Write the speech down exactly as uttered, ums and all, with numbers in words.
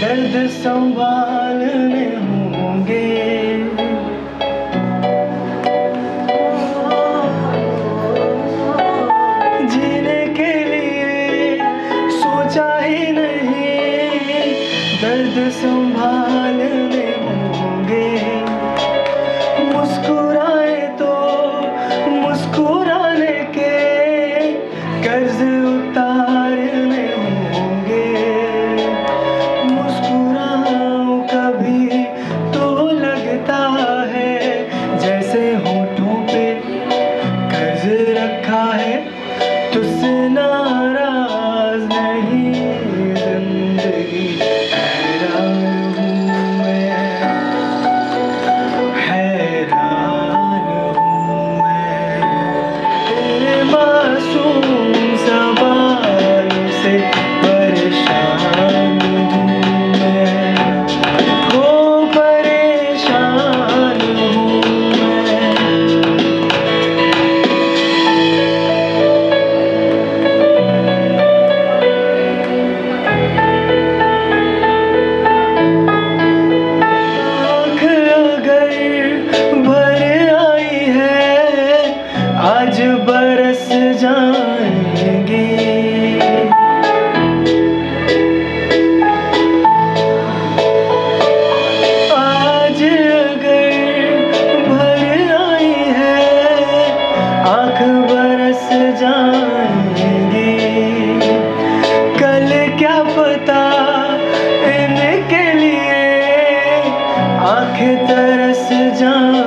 दर्द संभालने होंगे। जीने के लिए सोचा ही नहीं, दर्द संभालने होंगे। मुस्कुराए तो मुस्कुराने के कर्ज उतारने होंगे। मुस्कुराऊं कभी तो लगता है जैसे होठों पे कर्ज रखा है, तुझसे नाराज नहीं जिंदगी। हैरान हूँ मैं, हैरान हूँ मैं, तेरे मासूम सवालों से परेशान हूँ मैं, ओ परेशान हूँ मैं। आँख अगर भर आई है आज बरस जाएंगी। आज अगर भर आई है आँख बरस जाएंगी। कल क्या पता इनके लिए आँखें तरस जाएंगी।